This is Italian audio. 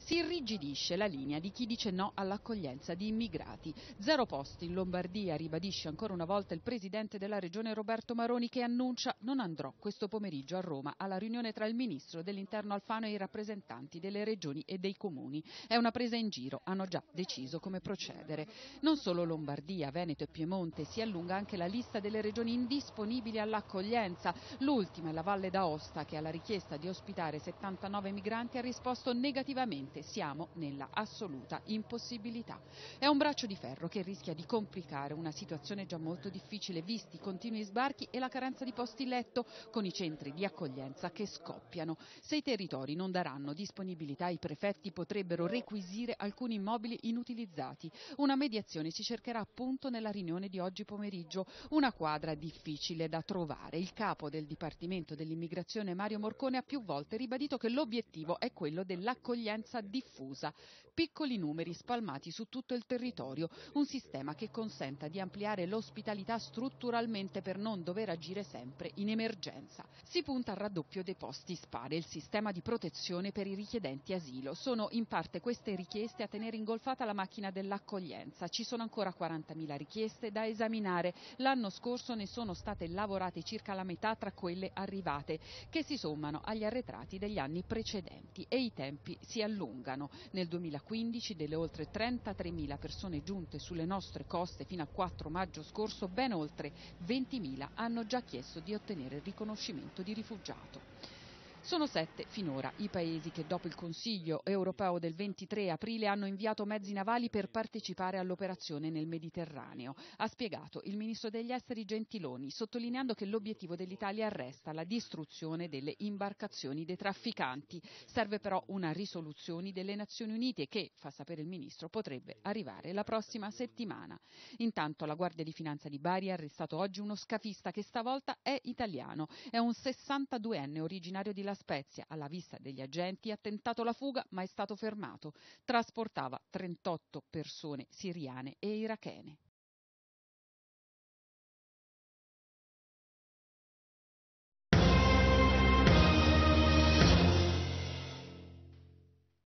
Si irrigidisce la linea di chi dice no all'accoglienza di immigrati. 0 posti in Lombardia, ribadisce ancora una volta il presidente della regione Roberto Maroni, che annuncia: non andrò questo pomeriggio a Roma alla riunione tra il ministro dell'interno Alfano e i rappresentanti delle regioni e dei comuni. È una presa in giro, hanno già deciso come procedere. Non solo Lombardia, Veneto e Piemonte, si allunga anche la lista delle regioni indisponibili all'accoglienza. L'ultima è la Valle d'Aosta, che alla richiesta di ospitare 79 migranti ha risposto negativamente: siamo nella assoluta impossibilità. È un braccio di ferro che rischia di complicare una situazione già molto difficile, visti i continui sbarchi e la carenza di posti letto, con i centri di accoglienza che scoppiano. Se i territori non daranno disponibilità, i prefetti potrebbero requisire alcuni immobili inutilizzati. Una mediazione si cercherà appunto nella riunione di oggi pomeriggio, una quadra difficile da trovare. Il capo del Dipartimento dell'Immigrazione, Mario Morcone, ha più volte ribadito che l'obiettivo è quello dell'accoglienza diffusa, piccoli numeri spalmati su tutto il territorio, un sistema che consenta di ampliare l'ospitalità strutturalmente per non dover agire sempre in emergenza. Si punta al raddoppio dei posti SPARE, il sistema di protezione per i richiedenti asilo. Sono in parte queste richieste a tenere ingolfata la macchina dell'accoglienza. Ci sono ancora 40.000 richieste da esaminare. L'anno scorso ne sono state lavorate circa la metà tra quelle arrivate, che si sommano agli arretrati degli anni precedenti, e i tempi si allungano. Nel 2015, delle oltre 33.000 persone giunte sulle nostre coste fino al 4 maggio scorso, ben oltre 20.000 hanno già chiesto di ottenere il riconoscimento di rifugiato. Sono 7 finora i paesi che dopo il Consiglio europeo del 23 aprile hanno inviato mezzi navali per partecipare all'operazione nel Mediterraneo, ha spiegato il ministro degli esteri Gentiloni, sottolineando che l'obiettivo dell'Italia resta la distruzione delle imbarcazioni dei trafficanti. Serve però una risoluzione delle Nazioni Unite che, fa sapere il ministro, potrebbe arrivare la prossima settimana. Intanto la Guardia di Finanza di Bari ha arrestato oggi uno scafista che stavolta è italiano. È un 62enne originario di La Spezia. Alla vista degli agenti ha tentato la fuga ma è stato fermato. Trasportava 38 persone siriane e irachene.